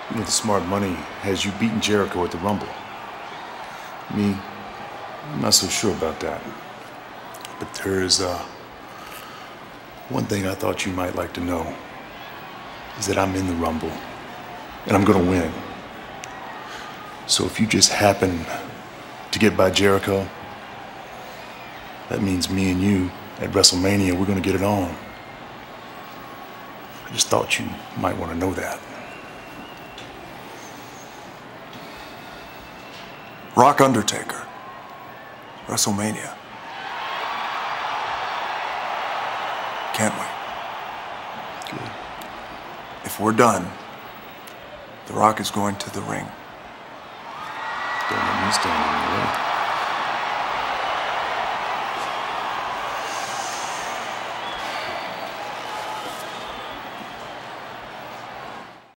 You know, the smart money has you beating Jericho at the Rumble. Me, I'm not so sure about that. But there's one thing I thought you might like to know, is that I'm in the Rumble, and I'm gonna win. So if you just happen to get by Jericho, that means me and you at WrestleMania, we're gonna get it on. I just thought you might want to know that. Rock Undertaker. WrestleMania. Can't wait. Good. If we're done, The Rock is going to the ring. Don't let me stand in the way.